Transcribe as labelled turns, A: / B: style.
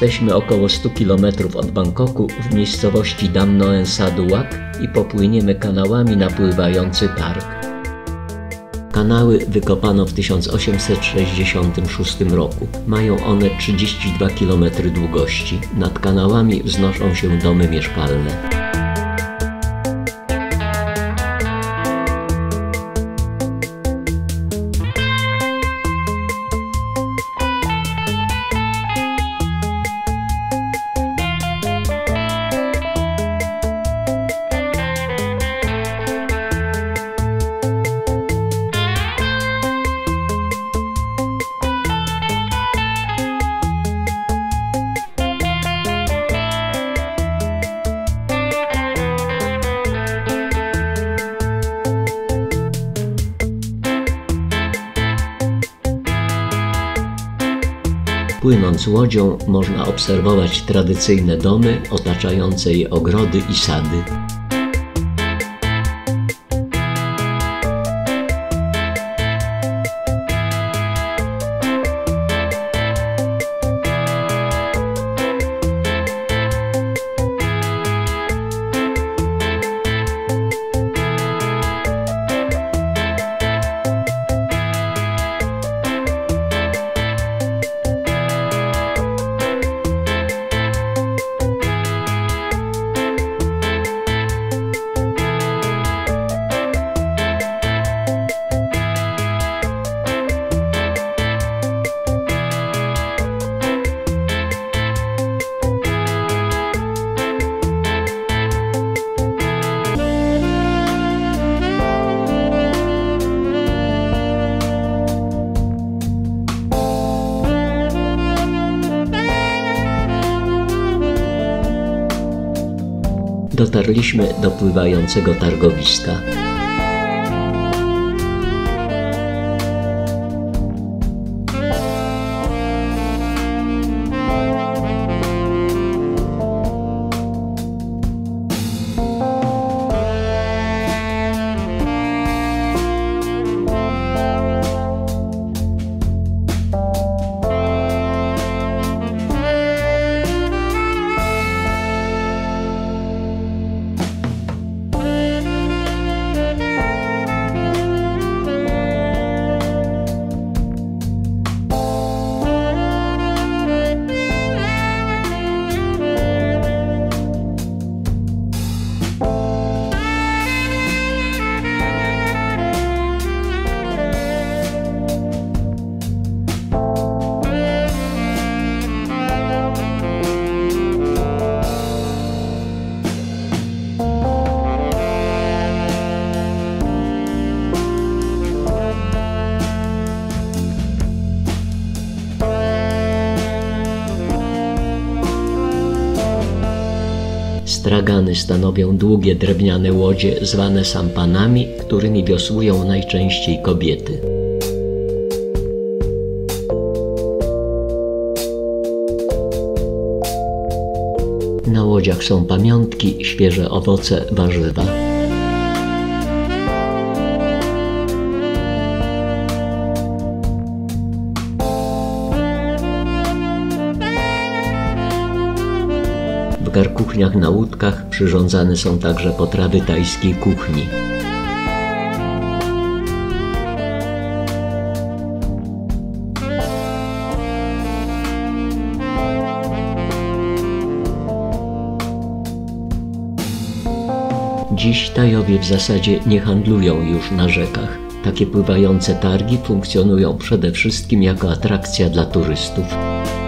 A: Jesteśmy około 100 km od Bangkoku w miejscowości Dam Noen Saduak i popłyniemy kanałami na pływający targ. Kanały wykopano w 1866 roku. Mają one 32 km długości. Nad kanałami wznoszą się domy mieszkalne. Płynąc łodzią można obserwować tradycyjne domy otaczające je ogrody i sady. Dotarliśmy do pływającego targowiska. Stragany stanowią długie drewniane łodzie zwane sampanami, którymi wiosłują najczęściej kobiety. Na łodziach są pamiątki, świeże owoce, warzywa. W garkuchniach na łódkach przyrządzane są także potrawy tajskiej kuchni. Dziś Tajowie w zasadzie nie handlują już na rzekach. Takie pływające targi funkcjonują przede wszystkim jako atrakcja dla turystów.